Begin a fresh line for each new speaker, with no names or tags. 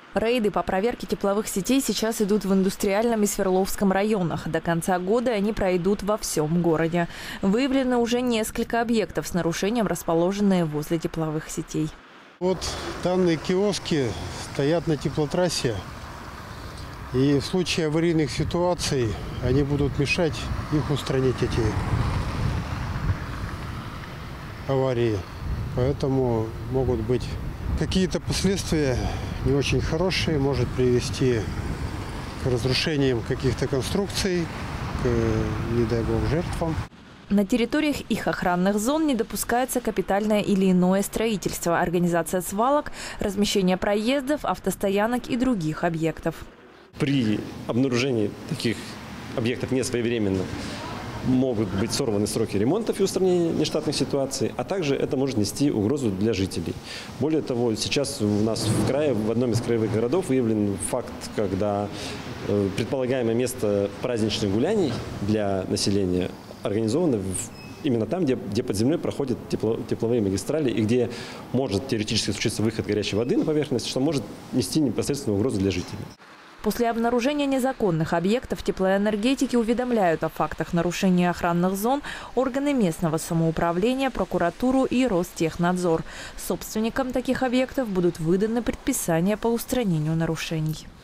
Рейды по проверке тепловых сетей сейчас идут в Индустриальном и Свердловском районах. До конца года они пройдут во всем городе. Выявлено уже несколько объектов с нарушением, расположенные возле тепловых сетей.
Вот данные киоски стоят на теплотрассе. И в случае аварийных ситуаций они будут мешать их устранить, эти аварии. Поэтому могут быть какие-то последствия не очень хорошие, может привести к разрушениям каких-то конструкций, к, не дай бог, жертвам.
На территориях их охранных зон не допускается капитальное или иное строительство, организация свалок, размещение проездов, автостоянок и других объектов.
При обнаружении таких объектов несвоевременно могут быть сорваны сроки ремонтов и устранения нештатных ситуаций, а также это может нести угрозу для жителей. Более того, сейчас у нас в крае, в одном из краевых городов выявлен факт, когда предполагаемое место праздничных гуляний для населения организовано именно там, где под землей проходят тепловые магистрали и где может теоретически случиться выход горячей воды на поверхность, что может нести непосредственную угрозу для жителей.
После обнаружения незаконных объектов теплоэнергетики уведомляют о фактах нарушения охранных зон органы местного самоуправления, прокуратуру и Ростехнадзор. Собственникам таких объектов будут выданы предписания по устранению нарушений.